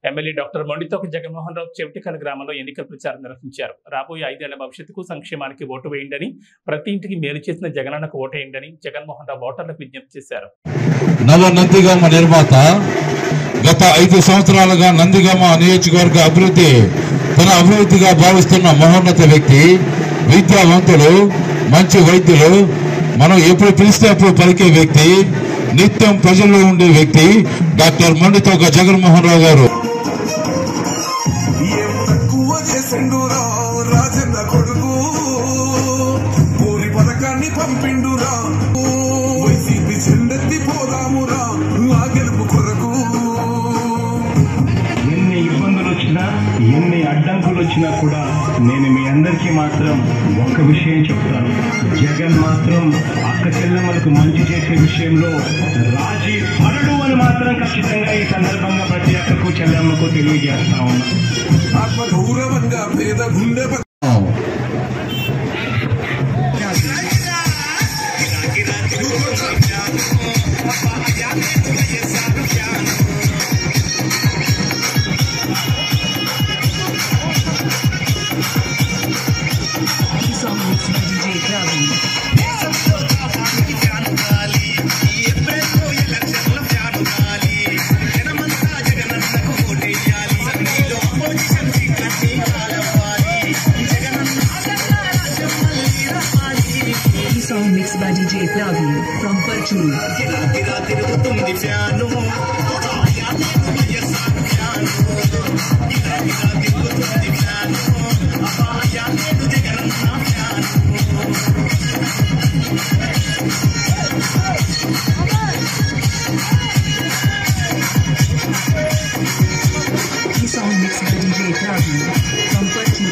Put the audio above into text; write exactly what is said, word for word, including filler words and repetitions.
MLA doctor Mondithoka Jaganmohan Rao Chevitikal గ్రామంలో ఎన్నికల ప్రచారం నిర్వహించారు. రాబోయే ఐదేళ్ల భవిష్యత్తుకు సంక్షేమానికి ఓటు వేయండి, ప్రతి ఇంటికి మేలు చేసిన జగనన్నకు ఓటేయండి జగన్మోహన్ రావు ఓటర్లకు విజ్ఞప్తి చేశారు. నవ నందిగామ నిర్మాత గత ఐదు సంవత్సరాలుగా నందిగామ నియోజకవర్గ అభివృద్ధి తన అభివృద్ధిగా భావిస్తున్న మహోన్నత వ్యక్తి, విద్యావంతులు, మంచి వైద్యులు, మనం ఎప్పుడు పిలిస్తే అప్పుడు పలికే వ్యక్తి, నిత్యం ప్రజల్లో ఉండే వ్యక్తి డాక్టర్ మొండితోక జగన్మోహన్ రావు గారు. ఎన్ని ఇబ్బందులు వచ్చినా ఎన్ని అడ్డంకులు వచ్చినా కూడా నేను మీ అందరికీ మాత్రం ఒక్క విషయం చెప్తాను. జగన్ మాత్రం అక్క చెల్లెమ్మలకు మంచి చేసే విషయంలో రాజీ పడడు అని మాత్రం ఖచ్చితంగా ఈ సందర్భంగా ప్రతి అక్కకు చెల్లెమ్మకు తెలియజేస్తా ఉన్నా. ఆత్మగౌరవంగా పేద గుండె Song mixed by D J Praveen from Parchur. Song mixed by D J Praveen from Parchur.